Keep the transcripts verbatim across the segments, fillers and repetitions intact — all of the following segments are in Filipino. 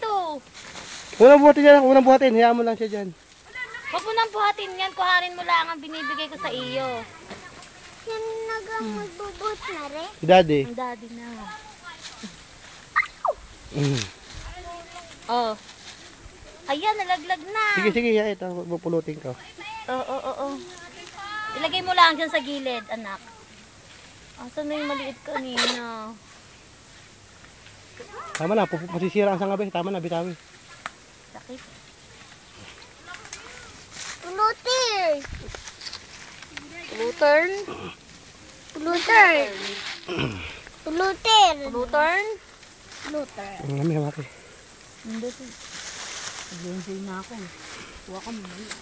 dito. Unang buhatin yan, unang buhatin. Hayaan mo lang siya dyan. Huwag mo nang buhatin yan. Kuhanin mo lang ang binibigay ko sa iyo. Yan nagang hmm. magbubot na rin. Daddy. Ang daddy na. Mm. Oh. Ayan, nalaglag na. Sige, sige. Ya, ito, pupulutin ko. Oo, oo, oo. Ilagay mo lang dyan sa gilid, anak. Asan na yung maliit kanina? Tama na, masisira ang sangabi. Tama na, bitawi. Sakit. Pulutin. Puluturn. Pulutin. Pulutin. Puluturn. Pulutin. Ang namin naman. Hindi po. Nag-enjoy na ako. Huwag ka muna yan.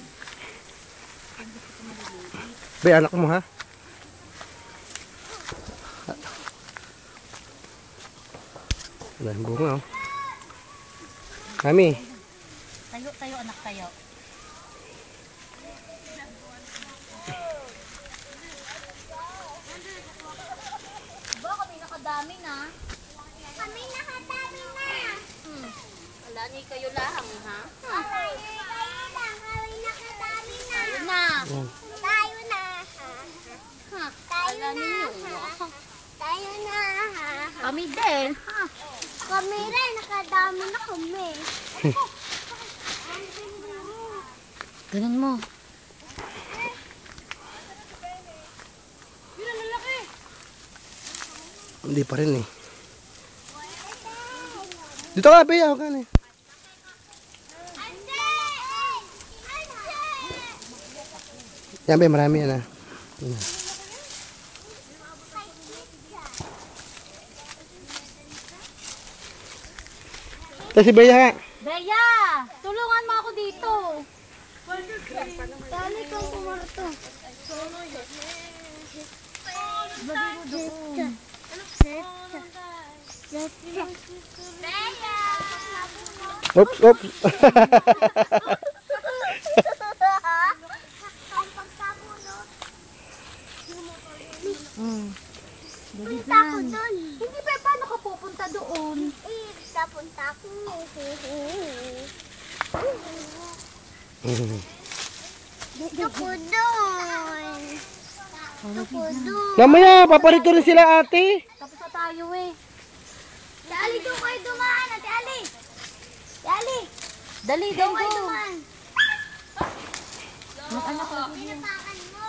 Be, anak mo ha? Wala yung bunga oh. Mami. Tayo, tayo anak, tayo. Ba, kami nakadami na. Kami nakadami na. Hmm. Wala ni kayo lang, ha? Kami lang. Kami nakadami na. Tayo na. Yan. Tayo na. Ha? Tayo Wala na. ninyo. Tayo na. Kami din. Ha? Kami rin. Nakadami na kami. Ganun mo. Hindi pa rin eh. Dito ka, Be. Ako ka na eh. Yan, Be. Marami yan ha. Yan. Ito si Bea ha. Bea! Tulungan mo ako dito. Dami kang kumarto. Lagay mo doon. Oops, oops. Hmm. Dali Punta ko dyan. doon. Hindi ba, paano ka pupunta doon? Eh, punta ko. Dito ko doon. Dito ko doon. Mamaya, paparito rin sila ate. Tapos na tayo eh. Si Ali, doon kayo dumaan. Ate Ali. Si Ali. Dali, Doon doon kayo go. dumaan. Ang anak ko. Pinapakan mo.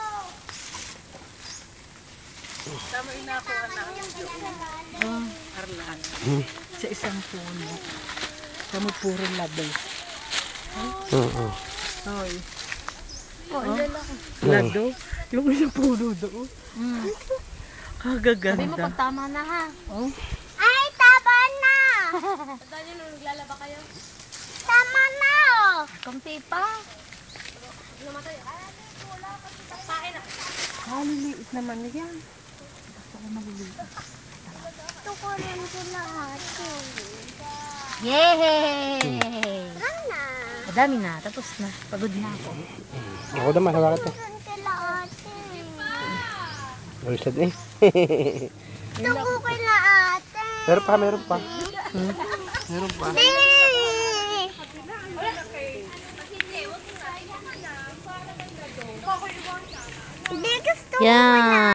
Tama ina ko anak Oh. Arlan. Sa isang puno. Kamo puro labi. Oo. Hoy. Oh, ilan ako. Lado. Yung isang puno doon. Mm. Sabi mo Kagaganda. pag tama na ha. Oh. Ay, tama na. Tandaan nyo nung naglalaba kayo? Tama na. Oh. Kampi pa. Maliliit naman yan. Gusto ko maliliit. Gusto ko rin sila ate. Yay! Tara na. Madami na. Tapos na. Pagod na ako. Ako naman, hawak ito. Rin sila ate. Ulisad eh. Gusto ko kila ate. Meron pa, meron pa. Hmm? Meron pa. Hindi. Hindi gusto ko Yeah.